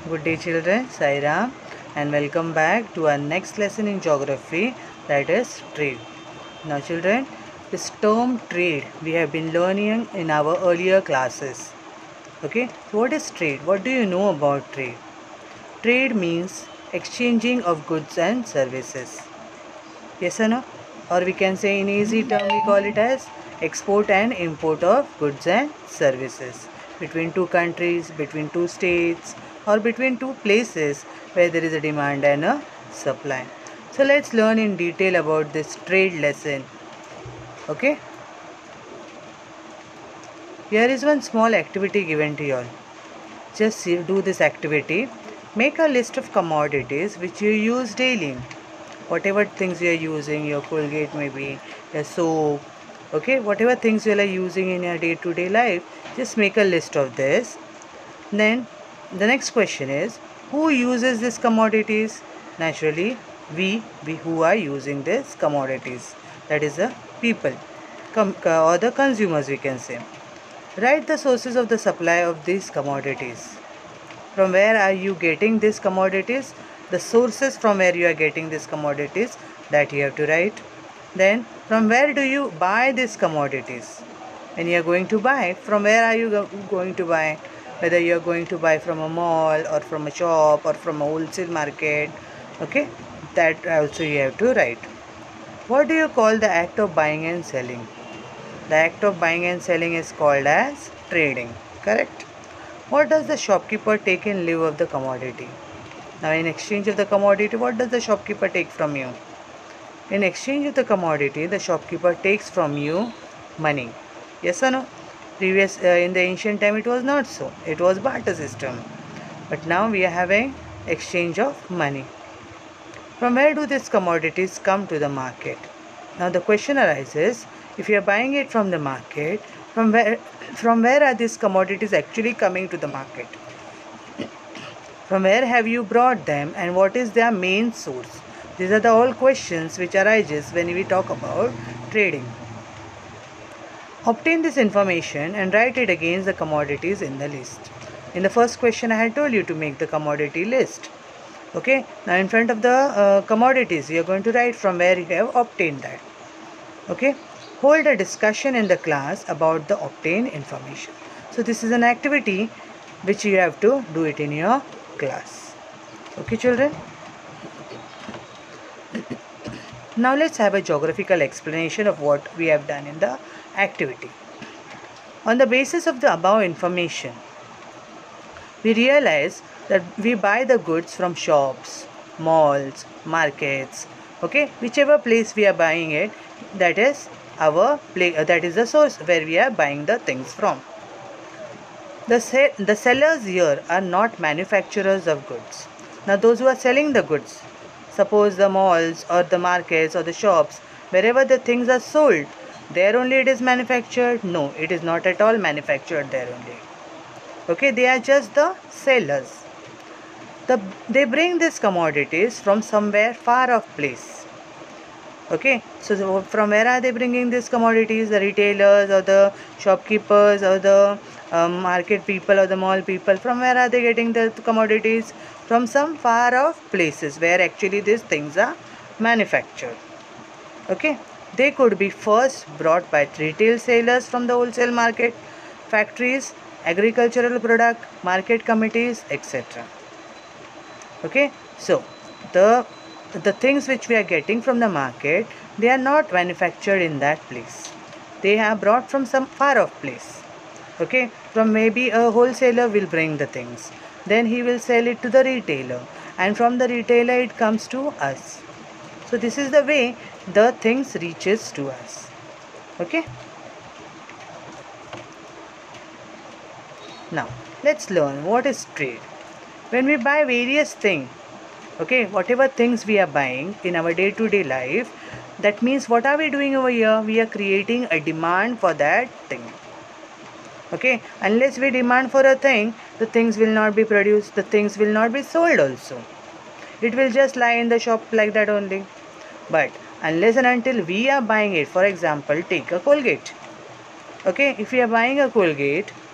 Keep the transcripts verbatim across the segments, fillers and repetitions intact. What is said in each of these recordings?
Good day children, Sai Ram, and welcome back to our next lesson in geography, that is trade. Now children, this term trade we have been learning in our earlier classes. Okay, so what is trade? What do you know about trade? Trade means exchanging of goods and services. Yes or no? Or we can say in easy term we call it as export and import of goods and services between two countries, between two states, or between two places where there is a demand and a supply. So let's learn in detail about this trade lesson. Okay? Here is one small activity given to you all. Just do this activity. Make a list of commodities which you use daily. Whatever things you are using, your Colgate maybe, your soap, okay, whatever things you are using in your day-to-day life, just make a list of this. Then the next question is, who uses these commodities? Naturally, we, we who are using these commodities. That is the people com or the consumers, we can say. Write the sources of the supply of these commodities. From where are you getting these commodities? The sources from where you are getting these commodities, that you have to write. Then from where do you buy these commodities? When you are going to buy, from where are you go going to buy? Whether you are going to buy from a mall or from a shop or from a wholesale market, okay, that also you have to write. What do you call the act of buying and selling? The act of buying and selling is called as trading, correct? What does the shopkeeper take in lieu of the commodity? Now in exchange of the commodity, what does the shopkeeper take from you? In exchange of the commodity, the shopkeeper takes from you money. Yes or no? Previous uh, in the ancient time it was not so. It was barter system. But now we are having exchange of money. From where do these commodities come to the market? Now the question arises, if you are buying it from the market, from where from where are these commodities actually coming to the market? From where have you brought them and what is their main source? These are the all questions which arises when we talk about trading. Obtain this information and write it against the commodities in the list. In the first question I had told you to make the commodity list. Okay, now in front of the uh, commodities you are going to write from where you have obtained that. Okay, hold a discussion in the class about the obtained information. So this is an activity which you have to do it in your class. Okay children, now let's have a geographical explanation of what we have done in the activity. On the basis of the above information, we realize that we buy the goods from shops, malls, markets, okay, whichever place we are buying it, that is our place, that is the source where we are buying the things from. The, se the sellers here are not manufacturers of goods. Now those who are selling the goods, suppose the malls or the markets or the shops, wherever the things are sold, there only it is manufactured? No, it is not at all manufactured there only. Okay, they are just the sellers. The, they bring these commodities from somewhere far off place. Okay, so from where are they bringing these commodities? The retailers or the shopkeepers or the um, market people or the mall people, from where are they getting the commodities? From some far off places where actually these things are manufactured. Okay, they could be first brought by retail sellers from the wholesale market, factories, agricultural product, market committees, et cetera. Okay, so the the things which we are getting from the market, they are not manufactured in that place. They are brought from some far off place. Okay, from maybe a wholesaler will bring the things. Then he will sell it to the retailer. And from the retailer it comes to us. So this is the way the things reaches to us. Okay. Now let's learn what is trade. When we buy various things, okay, whatever things we are buying in our day-to-day life, that means what are we doing over here? We are creating a demand for that thing. Okay, unless we demand for a thing, the things will not be produced, the things will not be sold also. It will just lie in the shop like that only. But unless and until we are buying it, for example, take a Colgate. Okay, if we are buying a Colgate,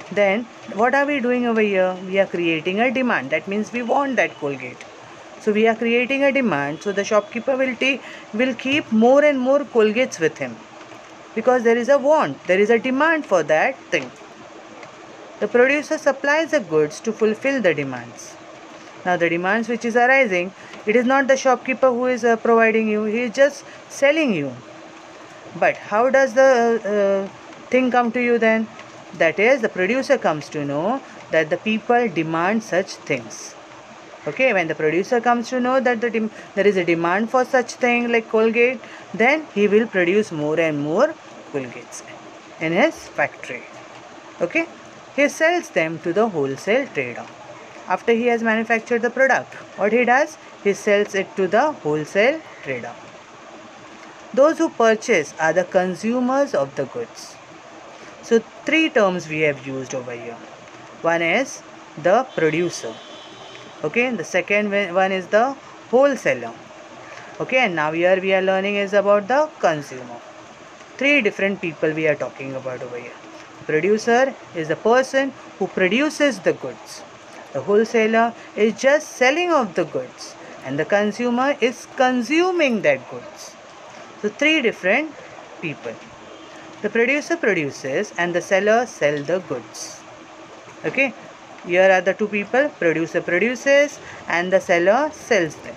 Then what are we doing over here? We are creating a demand. That means we want that Colgate. So we are creating a demand. So the shopkeeper will take will keep more and more Colgates with him, because there is a want, there is a demand for that thing. The producer supplies the goods to fulfill the demands. Now the demands which is arising, it is not the shopkeeper who is uh, providing you, he is just selling you. But how does the uh, uh, thing come to you then? That is, the producer comes to know that the people demand such things. Okay, when the producer comes to know that the there is a demand for such thing like Colgate, then he will produce more and more Colgates in his factory. Okay, he sells them to the wholesale trader. After he has manufactured the product, what he does? He sells it to the wholesale trader. Those who purchase are the consumers of the goods. So three terms we have used over here. One is the producer. Okay, the second one is the wholesaler. Okay, and now here we are learning is about the consumer. Three different people we are talking about over here. Producer is the person who produces the goods. The wholesaler is just selling off the goods, and the consumer is consuming that goods. So three different people. The producer produces and the seller sells the goods. Okay, here are the two people. Producer produces and the seller sells them.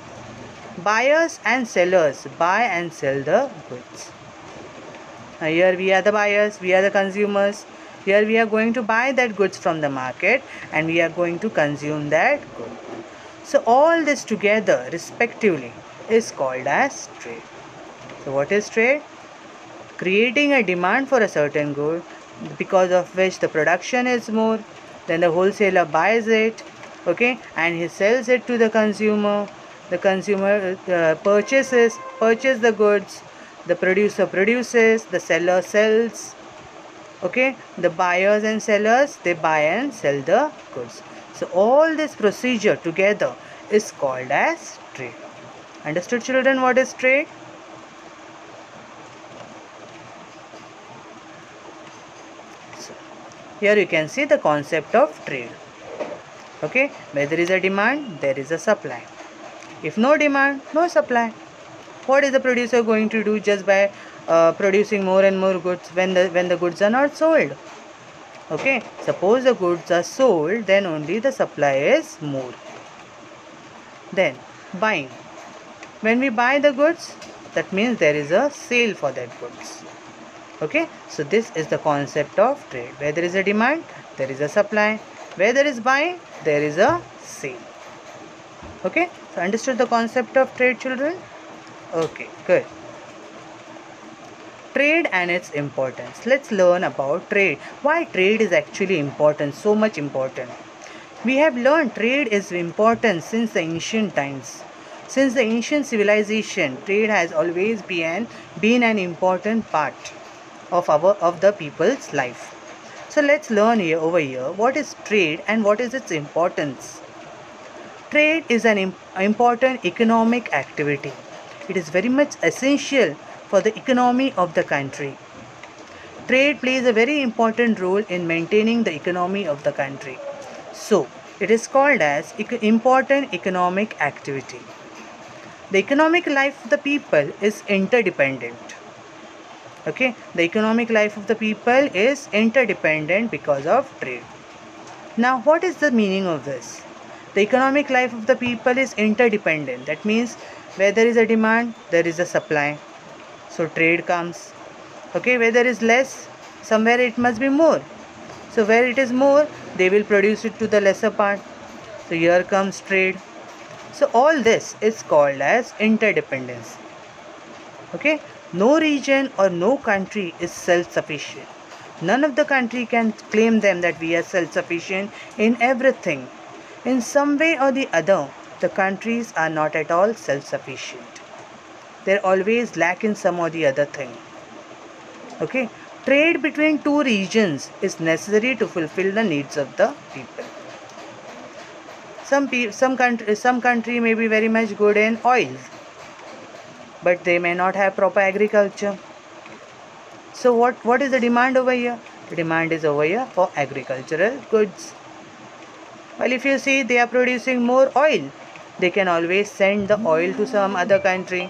Buyers and sellers buy and sell the goods. Now here we are the buyers, we are the consumers. Here we are going to buy that goods from the market and we are going to consume that good. So all this together respectively is called as trade. So what is trade? Creating a demand for a certain good, because of which the production is more, then the wholesaler buys it, okay, and he sells it to the consumer. The consumer uh, purchases purchase the goods, the producer produces, the seller sells, okay, the buyers and sellers, they buy and sell the goods. So all this procedure together is called as trade. Understood, children, what is trade? So, here you can see the concept of trade. Okay, where there is a demand, there is a supply. If no demand, no supply. What is the producer going to do just by uh, producing more and more goods when the when the goods are not sold? Okay, suppose the goods are sold, then only the supply is more. Then buying. When we buy the goods, that means there is a sale for that goods. Okay, so this is the concept of trade. Where there is a demand, there is a supply. Where there is buying, there is a sale. Okay, so understood the concept of trade, children? Okay, good. Trade and its importance. Let's learn about trade. Why trade is actually important, so much important. We have learned trade is important since the ancient times. Since the ancient civilization, trade has always been, been an important part of our of the people's life. So let's learn here over here what is trade and what is its importance. Trade is an imp important economic activity. It is very much essential for the economy of the country. Trade plays a very important role in maintaining the economy of the country. So, it is called as important economic activity. The economic life of the people is interdependent. Okay, the economic life of the people is interdependent because of trade. Now, what is the meaning of this? The economic life of the people is interdependent. That means where there is a demand, there is a supply. So trade comes. Okay, where there is less, somewhere it must be more. So where it is more, they will produce it to the lesser part. So here comes trade. So all this is called as interdependence. Okay, no region or no country is self-sufficient. None of the country can claim them that we are self-sufficient in everything. In some way or the other, the countries are not at all self-sufficient. They always lack in some or the other thing. Okay, trade between two regions is necessary to fulfill the needs of the people. Some pe some country some country may be very much good in oil, but they may not have proper agriculture. So what what is the demand over here? The demand is over here for agricultural goods. Well, if you see they are producing more oil, they can always send the oil to some other country.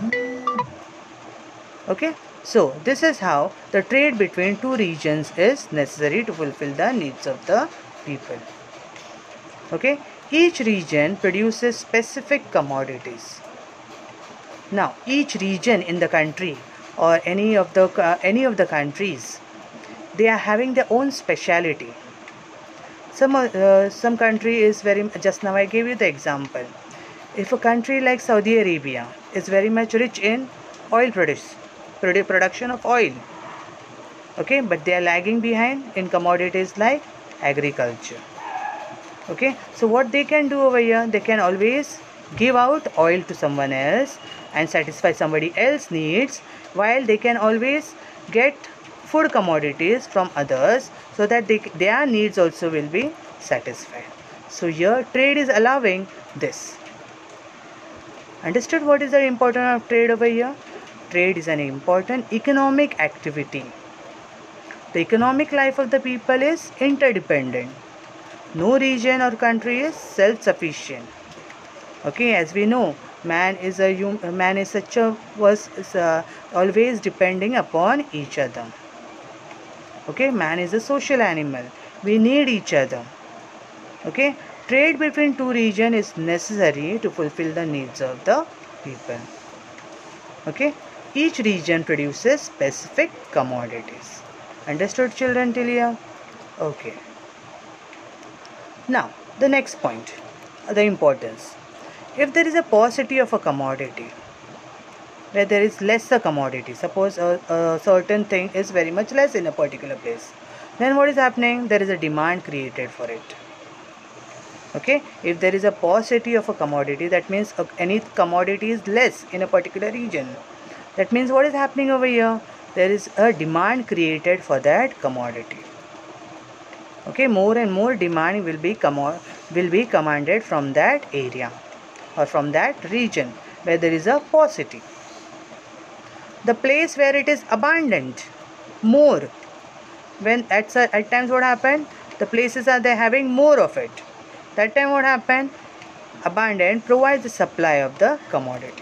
Okay, so this is how the trade between two regions is necessary to fulfill the needs of the people. Okay, each region produces specific commodities. Now, each region in the country or any of the uh, any of the countries, they are having their own speciality. Some uh, some country is very, just now I gave you the example. If a country like Saudi Arabia is very much rich in oil produce, produ production of oil, okay, but they are lagging behind in commodities like agriculture. Okay, so what they can do over here, they can always give out oil to someone else and satisfy somebody else's needs, while they can always get food commodities from others, so that they, their needs also will be satisfied. So here trade is allowing this. Understood what is the importance of trade over here? Trade is an important economic activity. The economic life of the people is interdependent. No region or country is self-sufficient. Okay, as we know, man is a man is such a was is, uh, always depending upon each other. Okay, man is a social animal. We need each other. Okay, trade between two regions is necessary to fulfill the needs of the people. Okay, each region produces specific commodities. Understood, children, till here? Okay. Now, the next point, the importance. If there is a paucity of a commodity, where there is lesser commodity, suppose a, a certain thing is very much less in a particular place, then what is happening? There is a demand created for it. Okay, if there is a paucity of a commodity, that means any commodity is less in a particular region. That means what is happening over here? There is a demand created for that commodity. Okay, more and more demand will be commo will be commanded from that area or from that region where there is a paucity. The place where it is abundant, more, when at, at times what happened? The places are they having more of it. That time what happened? Abundant provides the supply of the commodity.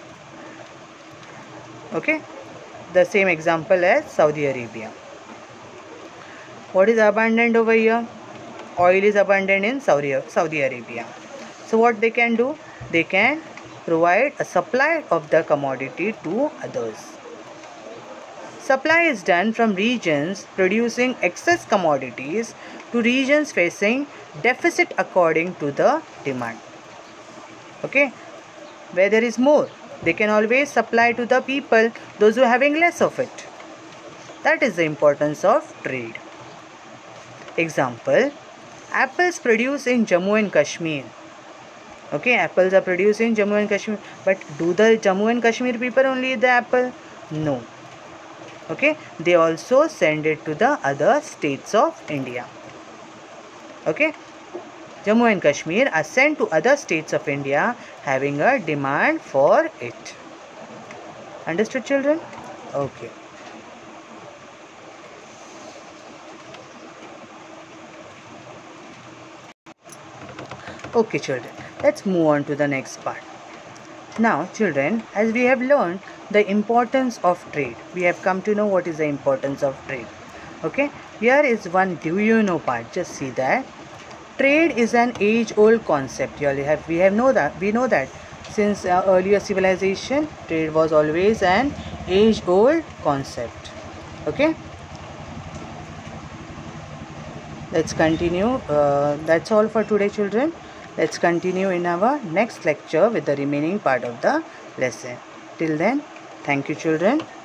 Okay, the same example as Saudi Arabia. What is abundant over here? Oil is abundant in Saudi, Saudi Arabia. So what they can do? They can provide a supply of the commodity to others. Supply is done from regions producing excess commodities to regions facing deficit according to the demand. Okay, where there is more, they can always supply to the people, those who are having less of it. That is the importance of trade. Example, apples produced in Jammu and Kashmir. Okay, apples are produced in Jammu and Kashmir, but do the Jammu and Kashmir people only eat the apple? No. Okay, they also send it to the other states of India. Okay, Jammu and Kashmir are sent to other states of India having a demand for it. Understood, children? Okay. Okay, children, let's move on to the next part. Now, children, as we have learned the importance of trade, we have come to know what is the importance of trade. Okay, here is one do you know part. Just see that trade is an age-old concept. You have we have know that we know that since uh, earlier civilization, trade was always an age-old concept. Okay, let's continue. Uh, that's all for today, children. Let's continue in our next lecture with the remaining part of the lesson. Till then, thank you, children.